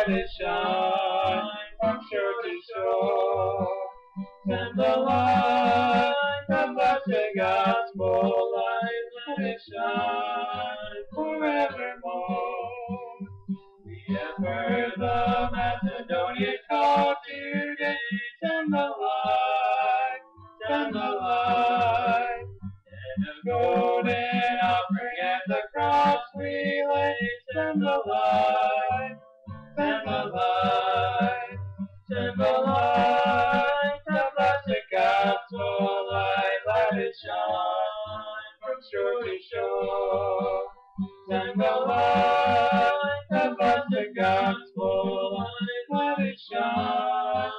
let it shine from shore to shore. Send the light, the blessed gospel light, let it shine forevermore. We have heard the Macedonian call today. Send the light, send the light. And the golden offering at the cross we lay. Send the light, send the light, send the light. The blessed gospel light, let it shine from shore to shore. Send the light, the blessed gospel light, let it shine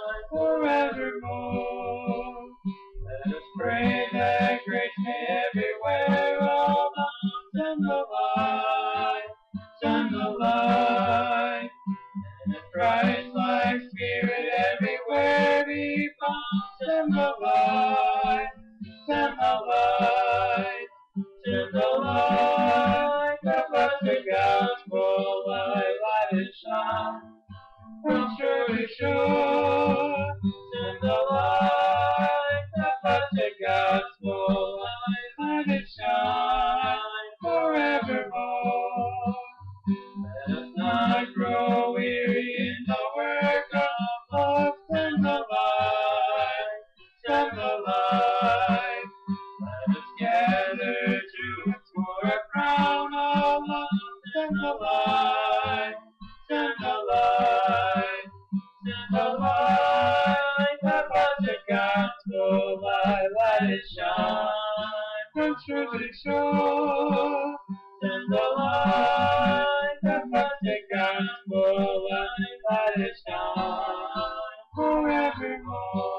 forevermore. Let us pray that grace may everywhere abound. Send the light, send the light, and the Christ-like Spirit everywhere be found. Send the light, send the light, send the light, the blessed gospel light, let it shine from shore to shore. Send the light, the blessed gospel light, let it shine forevermore. Let us not grow weary in the work of love. Send the light, send the light. Let us gather to for a crown of love. Send the light, send the light, send the light. The blessed gospel light, let it shine from shore to shore. Send the light, the blessed gospel light, let it shine forevermore.